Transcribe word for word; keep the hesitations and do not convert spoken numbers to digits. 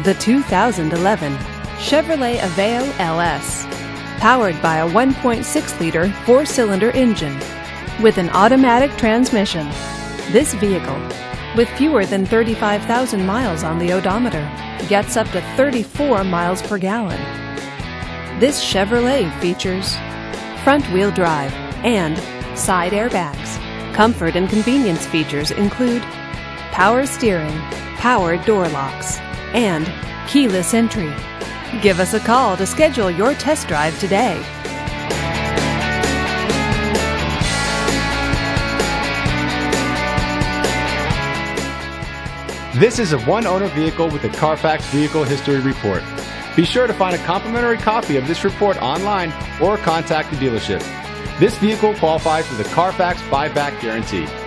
The two thousand eleven Chevrolet Aveo L S. Powered by a one point six liter four-cylinder engine with an automatic transmission. This vehicle, with fewer than thirty-five thousand miles on the odometer, gets up to thirty-four miles per gallon. This Chevrolet features front-wheel drive and side airbags. Comfort and convenience features include power steering, power door locks, and keyless entry. Give us a call to schedule your test drive today. This is a one-owner vehicle with a Carfax Vehicle History Report. Be sure to find a complimentary copy of this report online or contact the dealership. This vehicle qualifies for the Carfax Buyback Guarantee.